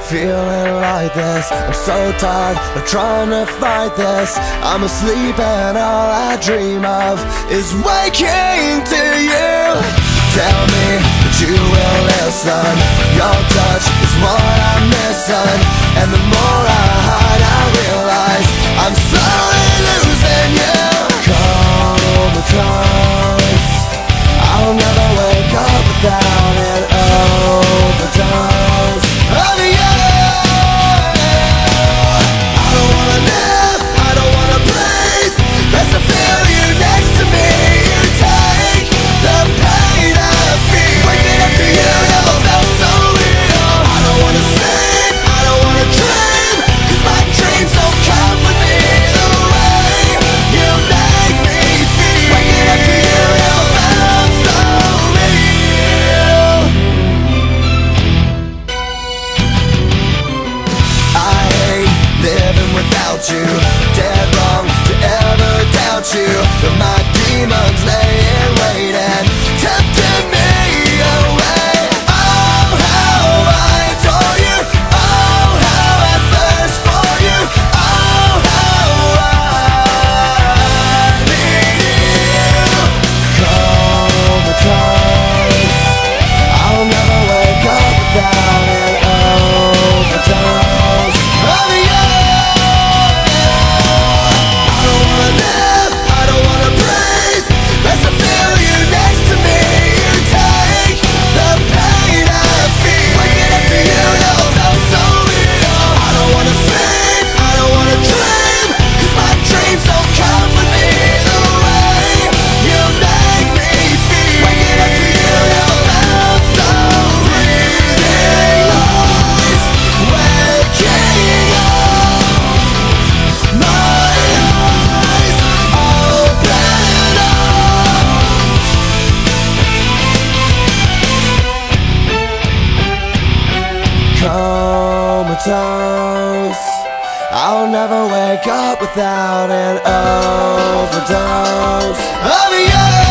feeling like this. I'm so tired of trying to fight this. I'm asleep and all I dream of is waking to you. Tell me that you will listen. Your touch is what I'm missing, and the more I hide I realize I'm slowly losing you. Comatose, I'll never wake up without an overdose of you. I don't wanna live, I don't wanna breathe. Best to feel you next to me. You take the pain I feel. Waking up to you never felt so real. I don't wanna sleep, I don't wanna dream, 'cause my dreams don't come with me. The way you make me feel. Waking up to you never felt so real. I hate living without you. Dead wrong to ever doubt you. But my demons lay in wait and tempting me away. Oh, how I adore you. Oh, how I thirst for you. Oh, how I need you. Comatose, I'll never wake up without an overdose of you. I don't wanna live, I don't wanna breathe. Best to feel you next to me. You take the pain I feel. Waking up to you never felt so real. I don't wanna sleep, I don't wanna dream, 'cause my dreams don't come with me. The way you make me feel. Waking up to you never felt so real. Lies, waking up, my eyes open up. Comatose, I'll never wake up without an overdose of you.